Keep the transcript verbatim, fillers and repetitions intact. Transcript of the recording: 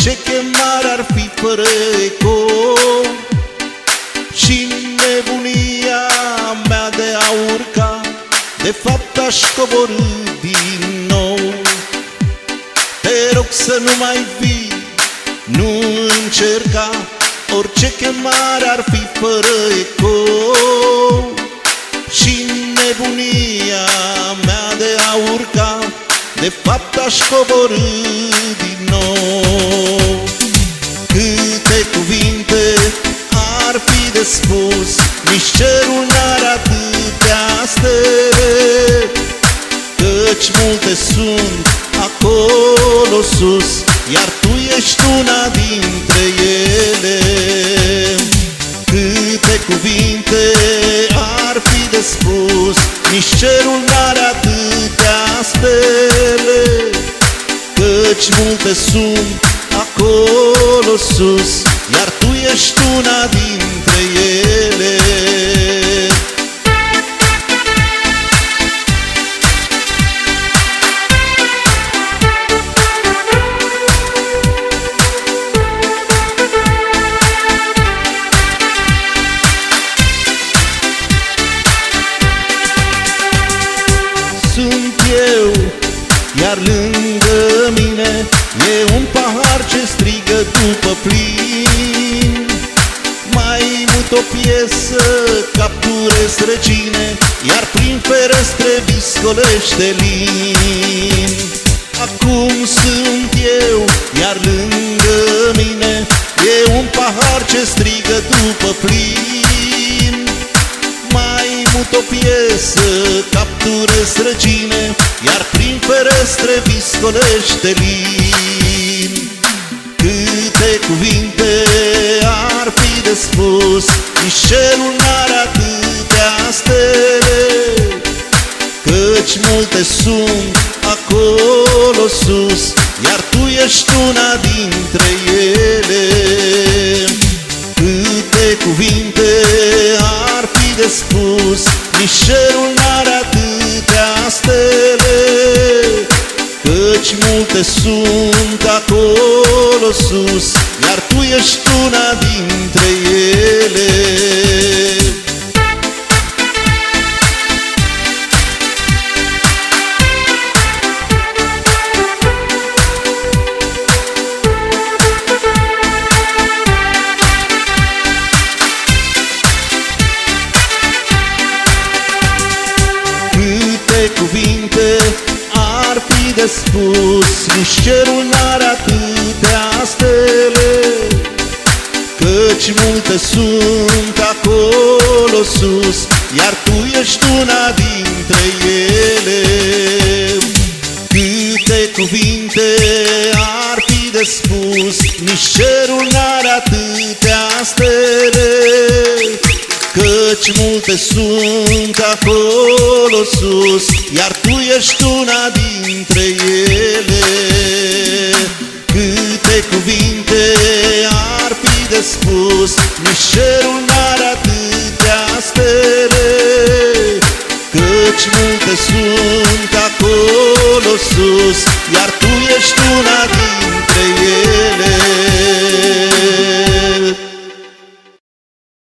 Orice chemare ar fi fără eco și nebunia mea de a urca, de fapt aș coborî din nou. Te rog să nu mai vii, nu încerca, orice chemare ar fi fără eco și nebunia mea de a urca, de fapt aș coborî din nou. Câte cuvinte ar fi de spus, nici cerul n-are atâtea stele, căci multe sunt acolo sus, iar tu ești una dintre ele. Câte cuvinte ar fi de spus, nici cerul n-are atâtea stele, căci multe sunt acolo sus, iar tu ești una dintre ele. Sunt eu, iar lângă mine e un pahar ce strigă după plin. Mai mult o piesă capturez regine, iar prin ferestre viscolește lin. Acum sunt eu, iar lângă mine e un pahar ce strigă după plin. Mai mult o piesă capturez regine, iar prin ferestre viscolește lin. Câte cuvinte ar fi de spus, nici cerul n-are atâtea stele, căci multe sunt acolo sus, iar tu ești una dintre ele. Câte cuvinte ar fi de spus, nici cerul n-are atâtea stele, căci multe sunt acolo sus, iar tu ești una dintre ele. Câte cuvinte ar fi de spus, nici cerul n-are atâtea stele, căci multe sunt acolo sus, iar tu ești una dintre ele. Câte cuvinte ar fi de spus, nici cerul n-are atâtea stele, căci multe sunt acolo sus, iar tu ești una dintre ele. Câte cuvinte ar fi de spus, nici cerul n-are atâtea stele, căci multe sunt acolo sus, iar tu ești una dintre ele.